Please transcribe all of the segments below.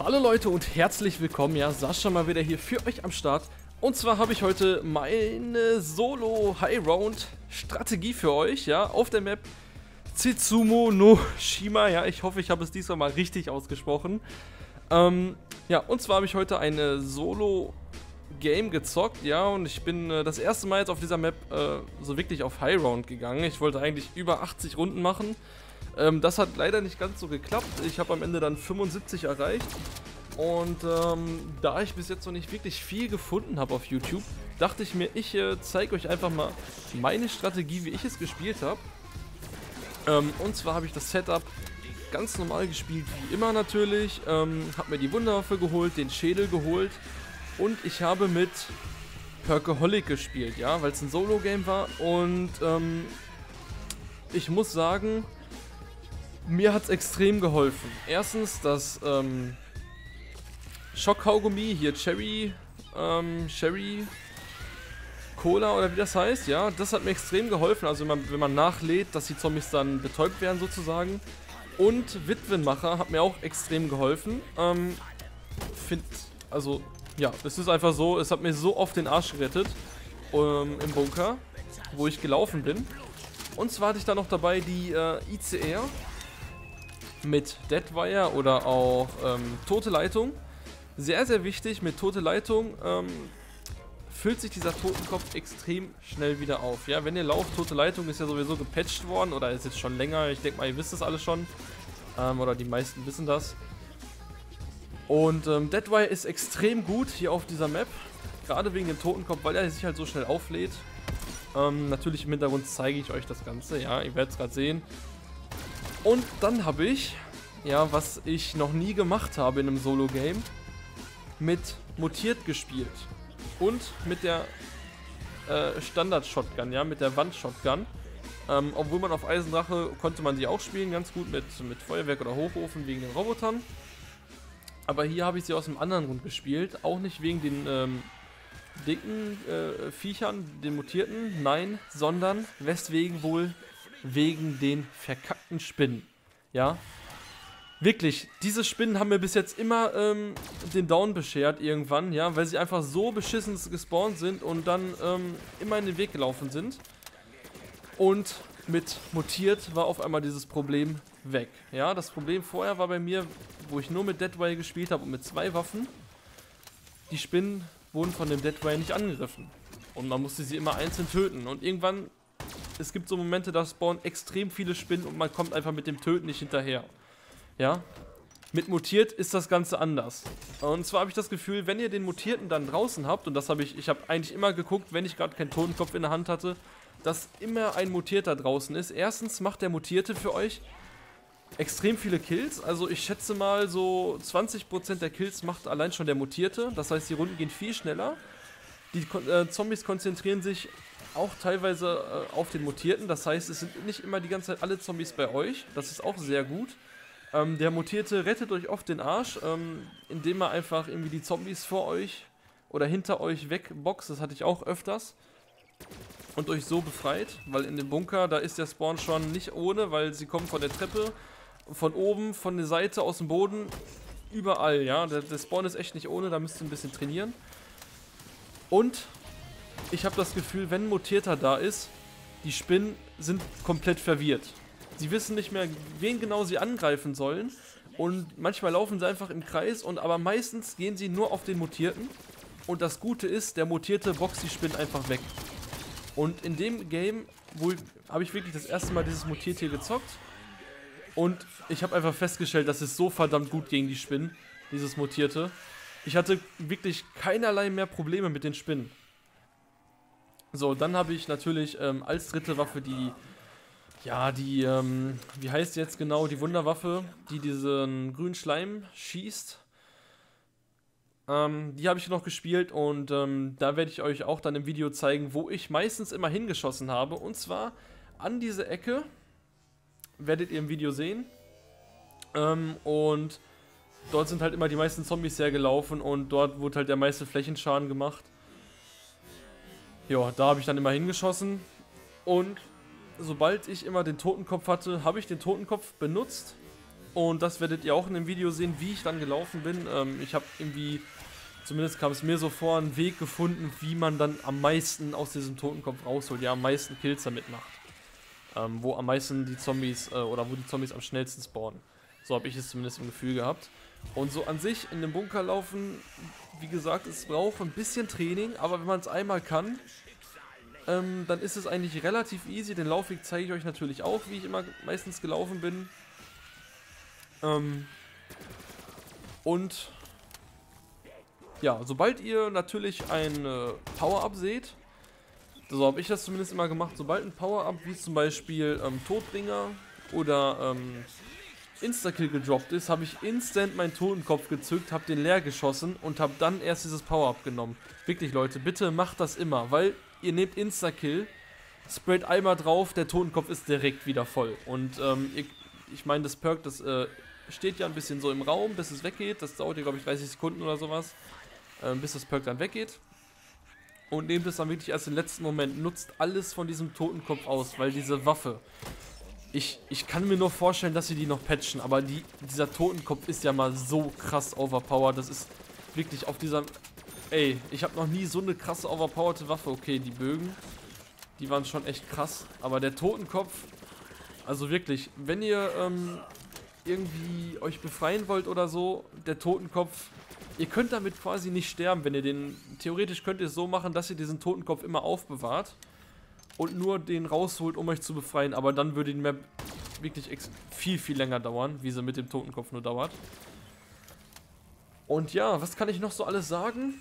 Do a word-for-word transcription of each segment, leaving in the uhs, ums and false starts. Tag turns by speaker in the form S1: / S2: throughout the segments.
S1: Hallo Leute und herzlich willkommen, ja, Sascha mal wieder hier für euch am Start. Und zwar habe ich heute meine Solo-High-Round-Strategie für euch, ja, auf der Map Tsutsuma no Shima, ja, ich hoffe, ich habe es diesmal mal richtig ausgesprochen. Ähm, ja, und zwar habe ich heute eine Solo-Game gezockt, ja, und ich bin äh, das erste Mal jetzt auf dieser Map äh, so wirklich auf High-Round gegangen. Ich wollte eigentlich über achtzig Runden machen. Ähm, das hat leider nicht ganz so geklappt. Ich habe am Ende dann fünfundsiebzig erreicht. Und ähm, da ich bis jetzt noch nicht wirklich viel gefunden habe auf YouTube, dachte ich mir, ich äh, zeige euch einfach mal meine Strategie, wie ich es gespielt habe. Ähm, und zwar habe ich das Setup ganz normal gespielt, wie immer natürlich. Ähm, habe mir die Wunderwaffe geholt, den Schädel geholt. Und ich habe mit Perkaholic gespielt, ja, weil es ein Solo-Game war. Und ähm, ich muss sagen, mir hat es extrem geholfen. Erstens das ähm, Schockkaugummi, hier Cherry, ähm, Cherry Cola oder wie das heißt, ja, das hat mir extrem geholfen. Also wenn man, wenn man nachlädt, dass die Zombies dann betäubt werden sozusagen. Und Witwenmacher hat mir auch extrem geholfen. Ähm, find, also ja, es ist einfach so, es hat mir so oft den Arsch gerettet ähm, im Bunker, wo ich gelaufen bin. Und zwar hatte ich da noch dabei die äh, I C R mit Deadwire oder auch ähm, tote Leitung. Sehr, sehr wichtig, mit tote Leitung ähm, füllt sich dieser Totenkopf extrem schnell wieder auf. Ja, wenn ihr lauft, tote Leitung ist ja sowieso gepatcht worden oder ist jetzt schon länger. Ich denke mal, ihr wisst das alle schon. Ähm, oder die meisten wissen das. Und ähm, Deadwire ist extrem gut hier auf dieser Map. Gerade wegen dem Totenkopf, weil er sich halt so schnell auflädt. Ähm, natürlich im Hintergrund zeige ich euch das Ganze. Ja, ihr werdet es gerade sehen. Und dann habe ich, ja, was ich noch nie gemacht habe in einem Solo-Game, mit mutiert gespielt. Und mit der äh, Standard-Shotgun, ja, mit der Wand-Shotgun. Ähm, obwohl man auf Eisendrache konnte man die auch spielen, ganz gut mit, mit Feuerwerk oder Hochofen wegen den Robotern. Aber hier habe ich sie aus einem anderen Grund gespielt. Auch nicht wegen den ähm, dicken äh, Viechern, den mutierten, nein, sondern weswegen wohl? Wegen den verkackten Spinnen. Ja, wirklich, diese Spinnen haben mir bis jetzt immer ähm, den Down beschert irgendwann, ja, weil sie einfach so beschissen gespawnt sind und dann ähm, immer in den Weg gelaufen sind. Und mit mutiert war auf einmal dieses Problem weg. Ja, das Problem vorher war bei mir, wo ich nur mit Deadwire gespielt habe und mit zwei Waffen, die Spinnen wurden von dem Deadwire nicht angegriffen. Und man musste sie immer einzeln töten. Und irgendwann, es gibt so Momente, da spawnen extrem viele Spinnen und man kommt einfach mit dem Töten nicht hinterher. Ja, mit mutiert ist das Ganze anders. Und zwar habe ich das Gefühl, wenn ihr den Mutierten dann draußen habt, und das habe ich, ich habe eigentlich immer geguckt, wenn ich gerade keinen Totenkopf in der Hand hatte, dass immer ein Mutierter draußen ist. Erstens macht der Mutierte für euch extrem viele Kills. Also ich schätze mal so zwanzig Prozent der Kills macht allein schon der Mutierte. Das heißt, die Runden gehen viel schneller. Die äh, Zombies konzentrieren sich auch teilweise äh, auf den Mutierten. Das heißt, es sind nicht immer die ganze Zeit alle Zombies bei euch. Das ist auch sehr gut. Ähm, der Mutierte rettet euch oft den Arsch, ähm, indem er einfach irgendwie die Zombies vor euch oder hinter euch wegboxt. Das hatte ich auch öfters. Und euch so befreit, weil in dem Bunker, da ist der Spawn schon nicht ohne, weil sie kommen von der Treppe, von oben, von der Seite, aus dem Boden, überall, ja. Der, der Spawn ist echt nicht ohne, da müsst ihr ein bisschen trainieren. Und ich habe das Gefühl, wenn ein Mutierter da ist, die Spinnen sind komplett verwirrt. Sie wissen nicht mehr, wen genau sie angreifen sollen. Und manchmal laufen sie einfach im Kreis, und aber meistens gehen sie nur auf den Mutierten. Und das Gute ist, der Mutierte boxt die Spinnen einfach weg. Und in dem Game habe ich wirklich das erste Mal dieses Mutierte hier gezockt. Und ich habe einfach festgestellt, das ist so verdammt gut gegen die Spinnen, dieses Mutierte. Ich hatte wirklich keinerlei mehr Probleme mit den Spinnen. So, dann habe ich natürlich ähm, als dritte Waffe die, ja, die, ähm, wie heißt jetzt genau, die Wunderwaffe, die diesen grünen Schleim schießt. Ähm, die habe ich noch gespielt, und ähm, da werde ich euch auch dann im Video zeigen, wo ich meistens immer hingeschossen habe. Und zwar an diese Ecke, werdet ihr im Video sehen. Ähm, und dort sind halt immer die meisten Zombies hergelaufen, und dort wurde halt der meiste Flächenschaden gemacht. Ja, da habe ich dann immer hingeschossen, und sobald ich immer den Totenkopf hatte, habe ich den Totenkopf benutzt, Und das werdet ihr auch in dem Video sehen, wie ich dann gelaufen bin. Ähm, ich habe irgendwie, zumindest kam es mir so vor, einen Weg gefunden, wie man dann am meisten aus diesem Totenkopf rausholt, ja, am meisten Kills damit macht. Ähm, wo am meisten die Zombies, äh, oder wo die Zombies am schnellsten spawnen. So habe ich es zumindest im Gefühl gehabt. Und so an sich in dem Bunker laufen, wie gesagt, es braucht ein bisschen Training, aber wenn man es einmal kann, ähm, dann ist es eigentlich relativ easy. Den Laufweg zeige ich euch natürlich auch, wie ich immer meistens gelaufen bin. Ähm, und ja, sobald ihr natürlich ein äh, Power-Up seht, so habe ich das zumindest immer gemacht, sobald ein Power-Up wie zum Beispiel ähm, Todbringer oder ähm, Insta-Kill gedroppt ist, habe ich instant meinen Totenkopf gezückt, habe den leer geschossen und habe dann erst dieses Power-Up genommen. Wirklich Leute, bitte macht das immer, weil ihr nehmt Insta-Kill, sprayt einmal drauf, der Totenkopf ist direkt wieder voll. Und ähm, ihr, ich meine, das Perk, das äh, steht ja ein bisschen so im Raum, bis es weggeht. Das dauert ja, glaube ich, dreißig Sekunden oder sowas, äh, bis das Perk dann weggeht. Und nehmt es dann wirklich erst im letzten Moment. Nutzt alles von diesem Totenkopf aus, weil diese Waffe, ich, ich kann mir nur vorstellen, dass sie die noch patchen, aber die, dieser Totenkopf ist ja mal so krass overpowered. Das ist wirklich auf dieser... Ey, ich habe noch nie so eine krasse overpowerte Waffe. Okay, die Bögen, die waren schon echt krass. Aber der Totenkopf, also wirklich, wenn ihr ähm, irgendwie euch befreien wollt oder so, der Totenkopf, ihr könnt damit quasi nicht sterben, wenn ihr den, theoretisch könnt ihr es so machen, dass ihr diesen Totenkopf immer aufbewahrt und nur den rausholt, um euch zu befreien, aber dann würde die Map wirklich viel, viel länger dauern, wie sie mit dem Totenkopf nur dauert. Und ja, was kann ich noch so alles sagen?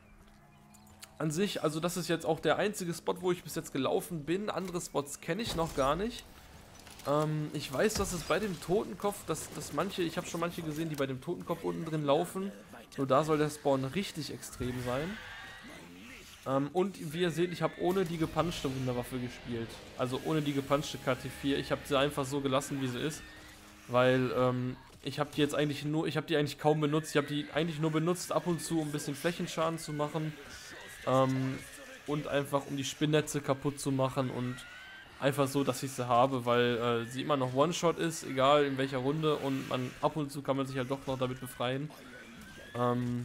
S1: An sich, also das ist jetzt auch der einzige Spot, wo ich bis jetzt gelaufen bin. Andere Spots kenne ich noch gar nicht. Ähm, ich weiß, dass es bei dem Totenkopf, dass, dass manche, ich habe schon manche gesehen, die bei dem Totenkopf unten drin laufen. Nur da soll der Spawn richtig extrem sein. Ähm, und wie ihr seht, ich habe ohne die gepunchte Wunderwaffe gespielt. Also ohne die gepunchte K T vier. Ich habe sie einfach so gelassen, wie sie ist. Weil ähm, ich habe die jetzt eigentlich nur, ich habe die eigentlich kaum benutzt. Ich habe die eigentlich nur benutzt ab und zu, um ein bisschen Flächenschaden zu machen. Ähm, und einfach um die Spinnnetze kaputt zu machen und einfach so, dass ich sie habe, weil äh, sie immer noch One-Shot ist, egal in welcher Runde, und man ab und zu kann man sich halt doch noch damit befreien. Ähm,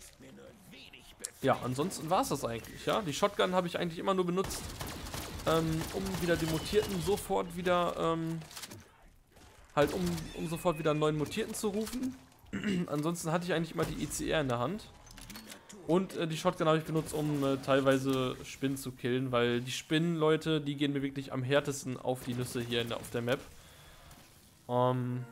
S1: ja, ansonsten war es das eigentlich, ja. Die Shotgun habe ich eigentlich immer nur benutzt, ähm, um wieder die Mutierten sofort wieder, ähm, halt um, um sofort wieder einen neuen Mutierten zu rufen. Ansonsten hatte ich eigentlich immer die E C R in der Hand. Und äh, die Shotgun habe ich benutzt, um äh, teilweise Spinnen zu killen, weil die Spinnen, Leute, die gehen mir wirklich am härtesten auf die Nüsse hier in der, auf der Map. Ähm,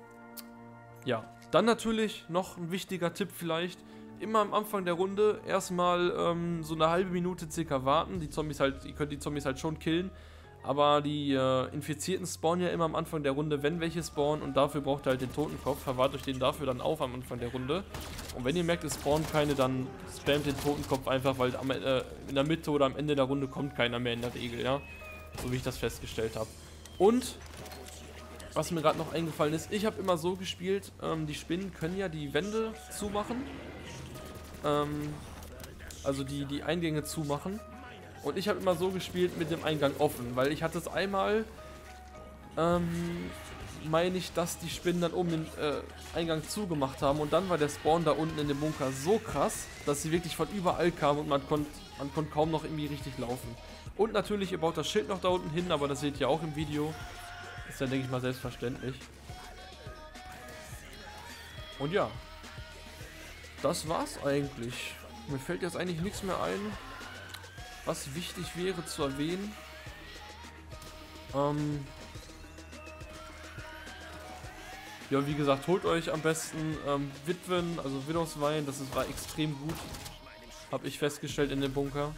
S1: ja, dann natürlich noch ein wichtiger Tipp vielleicht, immer am Anfang der Runde erstmal ähm, so eine halbe Minute circa warten. Die Zombies halt, ihr könnt die Zombies halt schon killen, aber die äh, Infizierten spawnen ja immer am Anfang der Runde, wenn welche spawnen, und dafür braucht ihr halt den Totenkopf. Verwahrt euch den dafür dann auf am Anfang der Runde. Und wenn ihr merkt, es spawnen keine, dann spammt den Totenkopf einfach, weil am, äh, in der Mitte oder am Ende der Runde kommt keiner mehr in der Regel, ja. So wie ich das festgestellt habe. Und, was mir gerade noch eingefallen ist, ich habe immer so gespielt, ähm, die Spinnen können ja die Wände zumachen. Ähm, also die, die Eingänge zumachen. Und ich habe immer so gespielt mit dem Eingang offen, weil ich hatte es einmal, ähm, meine ich, dass die Spinnen dann oben den äh, Eingang zugemacht haben, und dann war der Spawn da unten in dem Bunker so krass, dass sie wirklich von überall kamen und man konnte man konnt kaum noch irgendwie richtig laufen. Und natürlich, ihr baut das Schild noch da unten hin, aber das seht ihr auch im Video. Ist ja, denke ich mal, selbstverständlich. Und ja, das war's eigentlich. Mir fällt jetzt eigentlich nichts mehr ein, was wichtig wäre zu erwähnen. Ähm ja, wie gesagt, holt euch am besten ähm, Witwen, also Widowswein, das ist, war extrem gut. Habe ich festgestellt in dem Bunker.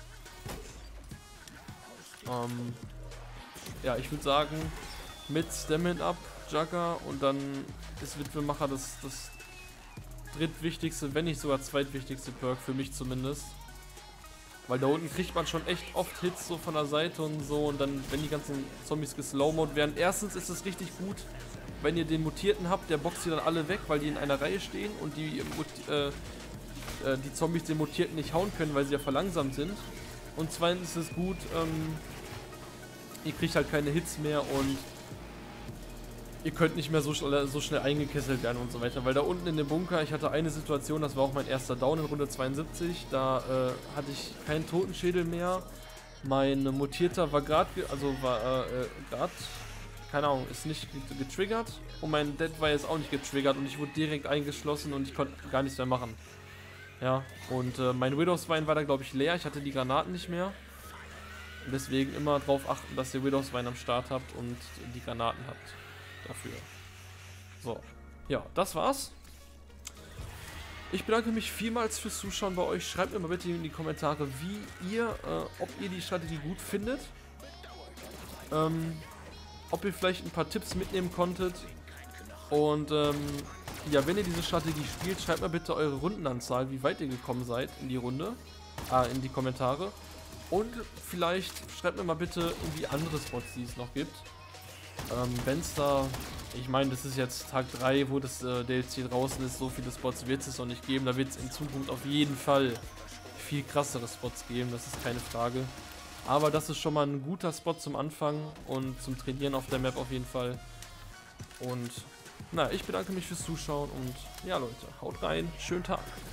S1: Ähm ja, ich würde sagen, mit Stamina Up, Jugger, und dann ist Witwenmacher das, das drittwichtigste, wenn nicht sogar zweitwichtigste Perk, für mich zumindest. Weil da unten kriegt man schon echt oft Hits so von der Seite und so, und dann, wenn die ganzen Zombies geslowmode werden. Erstens ist es richtig gut, wenn ihr den Mutierten habt, der boxt die dann alle weg, weil die in einer Reihe stehen und die, äh, äh, die Zombies den Mutierten nicht hauen können, weil sie ja verlangsamt sind. Und zweitens ist es gut, ähm, ihr kriegt halt keine Hits mehr, und ihr könnt nicht mehr so schnell, so schnell eingekesselt werden und so weiter. Weil da unten in dem Bunker, ich hatte eine Situation, das war auch mein erster Down in Runde zweiundsiebzig, da äh, hatte ich keinen Totenschädel mehr. Mein Mutierter war gerade, also war äh, gerade, keine Ahnung, ist nicht getriggert. Und mein Dead war jetzt auch nicht getriggert und ich wurde direkt eingeschlossen und ich konnte gar nichts mehr machen. Ja, und äh, mein Widowswein war da, glaube ich, leer. Ich hatte die Granaten nicht mehr. Und deswegen immer darauf achten, dass ihr Widowswein am Start habt und die Granaten habt dafür. So, ja, das war's. Ich bedanke mich vielmals fürs Zuschauen bei euch. Schreibt mir mal bitte in die Kommentare, wie ihr, äh, ob ihr die Strategie gut findet. Ähm, ob ihr vielleicht ein paar Tipps mitnehmen konntet. Und ähm, ja, wenn ihr diese Strategie spielt, schreibt mal bitte eure Rundenanzahl, wie weit ihr gekommen seid in die Runde, ah, in die Kommentare. Und vielleicht schreibt mir mal bitte irgendwie andere Spots, die es noch gibt. Ähm, wenn es da, ich meine, das ist jetzt Tag drei, wo das äh, D L C draußen ist, so viele Spots wird es noch nicht geben. Da wird es in Zukunft auf jeden Fall viel krassere Spots geben, das ist keine Frage. Aber das ist schon mal ein guter Spot zum Anfang und zum Trainieren auf der Map auf jeden Fall. Und na, ich bedanke mich fürs Zuschauen und ja Leute, haut rein, schönen Tag.